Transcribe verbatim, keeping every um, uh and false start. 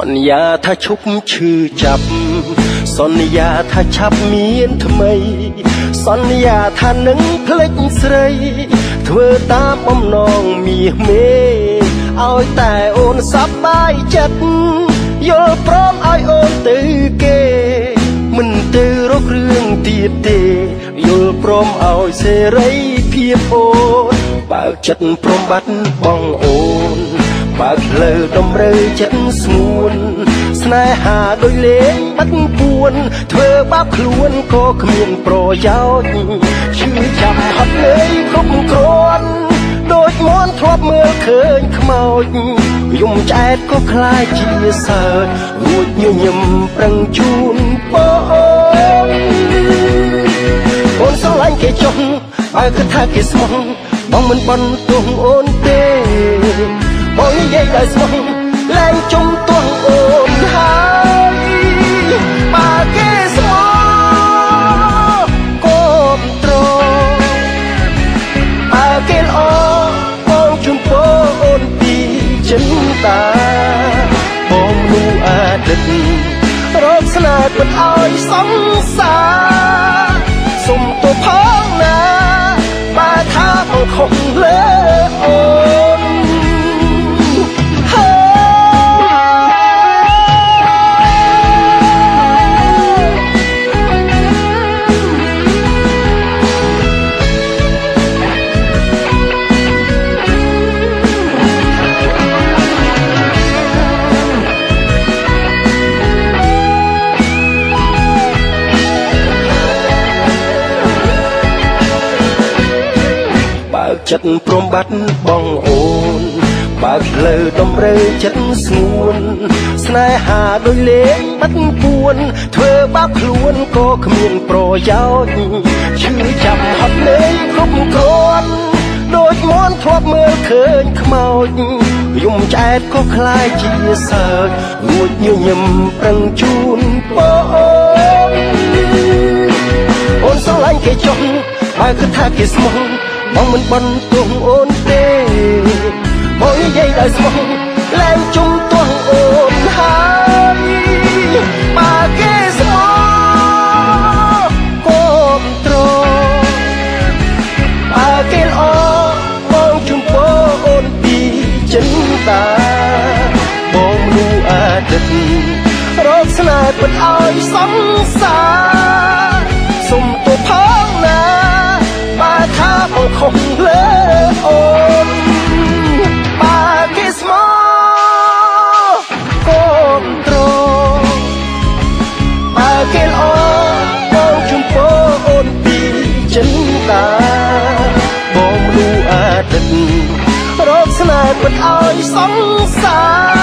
ន្យាថាឈប់ឈឺចាប់សន្យាថាឆាប់មានថ្មីសន្យាថានឹងភ្លេចស្រីធ្វើតាមបំណងមាសមេឲ្យតែអូនសប្បាយចិត្តយល់ព្រមឲ្យអូនទៅគេមិនទៅរករឿងទៀតទេយល់ព្រមឲ្យសេរីភាពអូនបើកចិត្តព្រមបាត់បងអូនបើកលើតម្រូវចិត្តស្ងួនស្នេហាដូចលេងបាត់ពួនធ្វើបាបខ្លួនក៏គ្មានប្រយោជន៍ឈឺចាំហត់នឿយគ្រប់គ្រាន់ដូចមន់ធ្លាប់មើលឃើញខ្មោចយំឆ្អែតក៏คล้ายជាសើចរួចញញឹមប្រឹងជូនបងអូនស្រឡាញ់គេចុះបើគិតថាគេស្មោះបងមិនបន់ទោសអូនទេបងនិយាយដោយស្មោះលែងជុំទោះអូនហើយបើគេស្មោះកុំត្របើគេល្អបងជូនពរអូនពីចិនតាបងនោះអតីតរកស្នេហ៍ពិតឲ្យសង្សារសុំទោសផងណាបើថាបងខុសលើអូនចិត្តព្រមបាត់បងអូនបើកលើតម្រូវចិត្តស្ងួនស្នេហាដូចលេងបាត់ពួនធ្វើបាបខ្លួនក៏គ្មានប្រយោជន៍ឈឺចាំហត់នឿយគ្រប់គ្រាន់ដូចមន់ធ្លាប់មើលឃើញខ្មោចយំឆ្អែតក៏คล้ายជាសើចរួចញញឹមប្រឹងជូនបងអូនស្រឡាញ់គេចុះបើគិតថាគេស្មោះបងមិនបន់ទោសអូនទេបងនិយាយដោយស្មោះលែងជុំទោះអូនហើយបើគេស្មោះកុំត្របើគេល្អបងជូនពរអូនពីចិនតាបងនោះអតីតរកស្នេហ៍ពិតឲ្យសង្សារសុំទោសផងណាបើថាបងខុសលើអូនបើគេស្មោះកុំត្របើគេល្អបងជូនពរអូនពីចិនតាបងនោះអតីតរកស្នេហ៍ពិតឲ្យសង្សារ